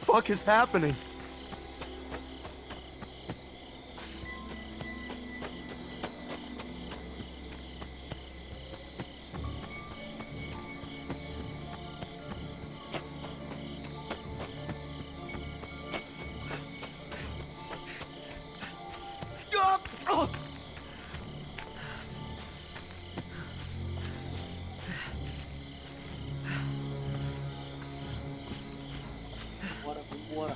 fuck is happening? Vambora.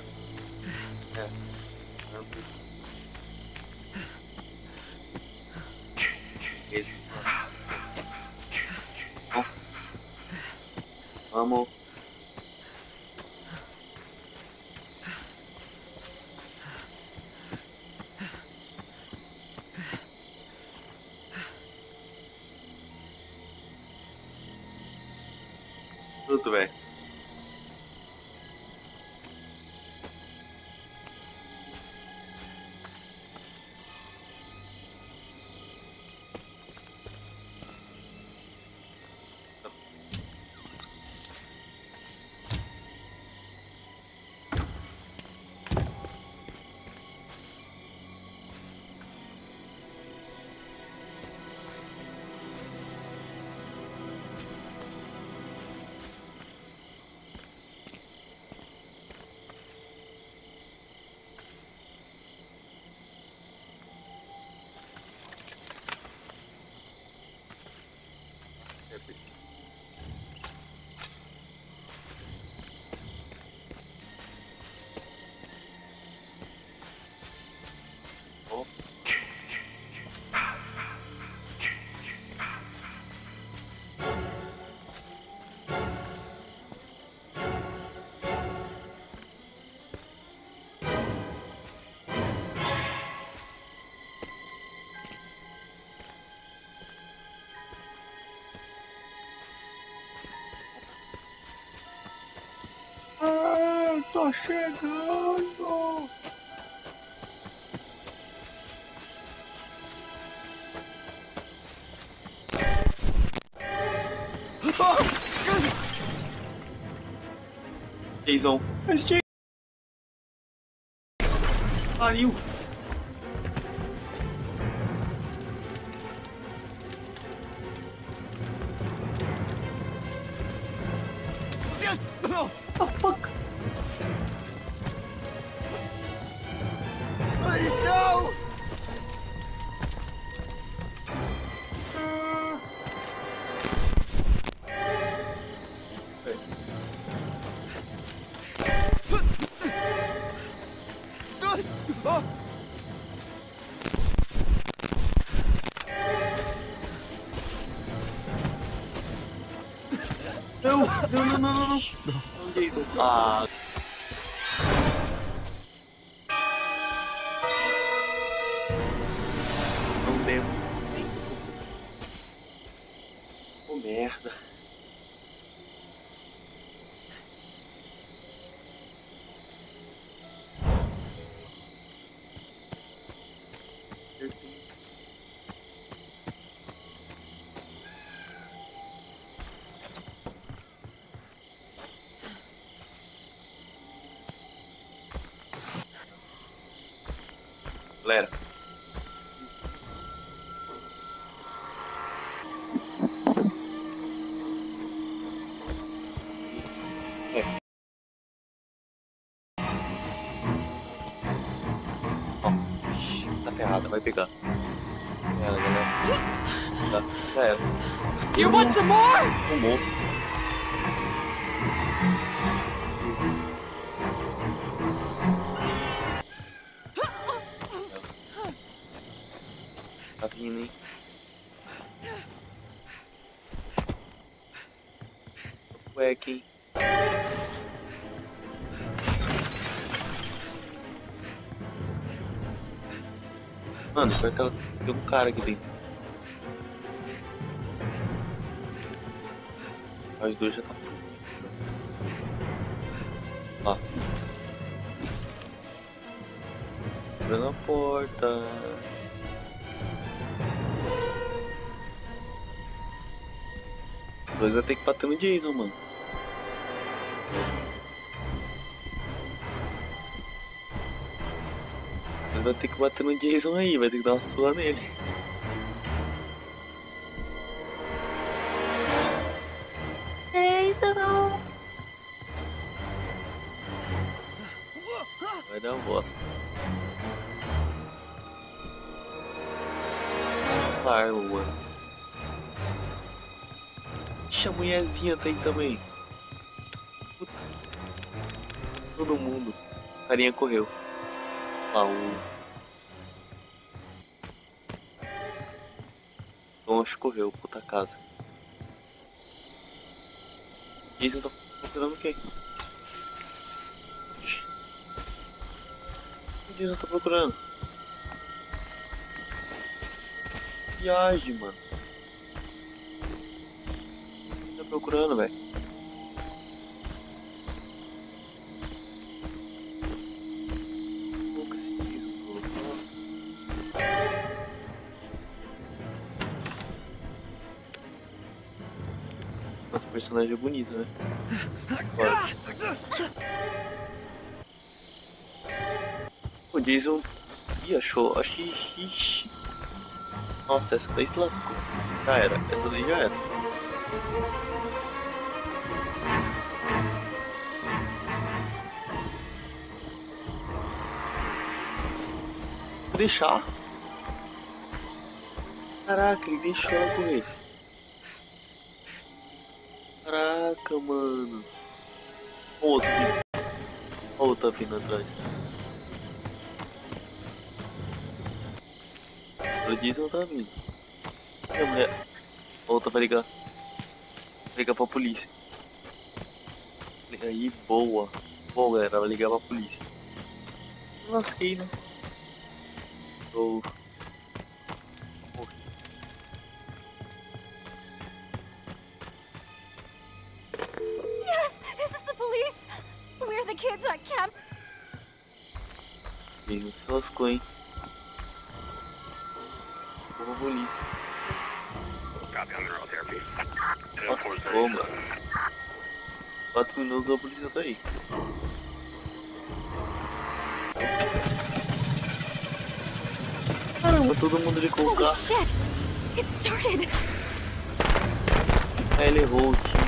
Esse. Vamos. Tudo bem. Tô chegando! Jason! Mas Jason! Pariu! Oh, fuck! Please, no! Não, Jason. Ah. Não devo nem. Oh, merda. Galera. Ó, tá ferrada, vai pegar. Ela, galera. Tá, já era. You want some more? Tomou. Tá vindo, hein? Cueca, hein? Mano, pior que ela tem um cara aqui dentro. Os dois já tá full. Ó. Abrindo a porta. Os dois vai ter que bater no Jason, mano. Mas vai ter que bater no Jason aí, vai ter que dar uma surra nele. Eita, não! Vai dar uma bosta. Arma, mano. Ixi, a mulherzinha tá aí também. Puta. Todo mundo. A carinha correu. Então correu, puta casa. Jason tá procurando quem? O Jason tá procurando. Viagem, mano. Tá procurando, velho. Nunca se diz um pouco. Nossa, personagem é bonito, né? O Jason... Ih, achou... Ixi. Nossa, essa daí se lascou. Já era. Essa daí já era. Vou deixar. Caraca, ele deixou ela correr. Caraca, mano. Olha o outro vindo. Olha o outro vindo atrás. O Jason tá vindo. E a mulher? Outra pra ligar. Ligar pra polícia. Aí, boa. Boa, galera. Vai ligar pra polícia. Lasquei, né? Oh. Yes, this is the police. We're the kids on camp. Jason se lascou, hein? Vou pra polícia. Nossa, toma. 4 minutos a polícia tá aí. Caramba, todo mundo ali com o Holy carro. shit! It started. Aí ele errou o tiro.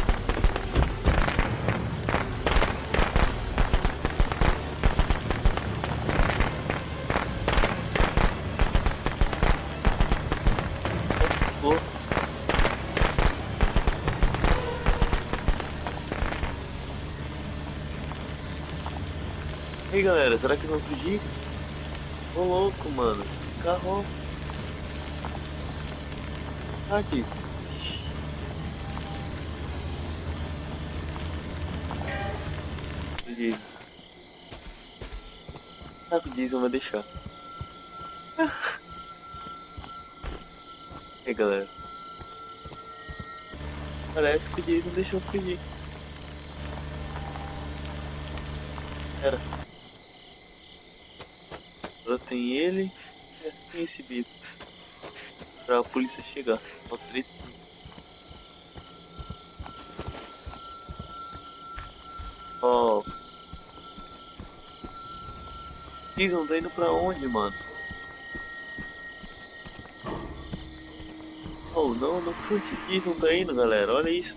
E aí, galera, será que vão fugir? Ô louco, mano. Carro. Aqui. Beleza. Será que o Jason vai deixar? E aí, galera. Parece que o Jason deixou fugir. Era. Agora tem ele e tem esse bico. Pra a polícia chegar. Falta 3 minutos. Ó. Jason tá indo pra onde, mano? Oh, não, não pra onde Jason tá indo, galera. Olha isso.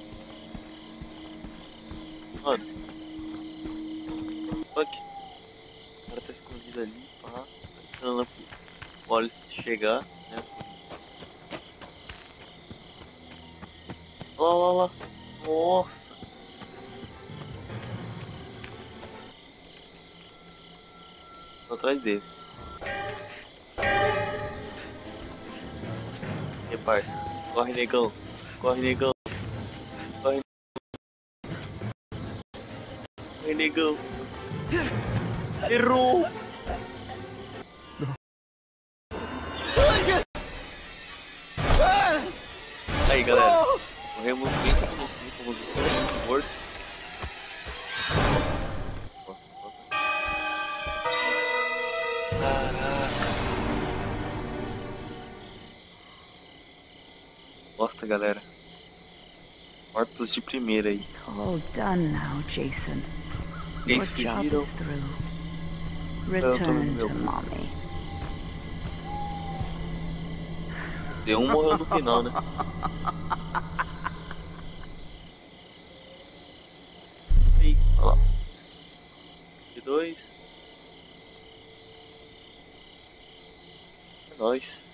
Mano. Fuck. O cara tá escondido ali, pá. Tá esperando o Wallace chegar, né? Olha lá, lá, lá. Nossa. Tô atrás dele. E parça. Corre, negão. Corre, negão. Corre. Corre, negão. Errou! Aí, galera. Morremos bem assim, como morto. Caraca. Bosta, galera. Mortos de primeira aí. It's all done now, Jason. Your Eles job fugiram. is through. Return to mommy. D1 morreu no final, né? Aí, olha lá. E 2. É nóis.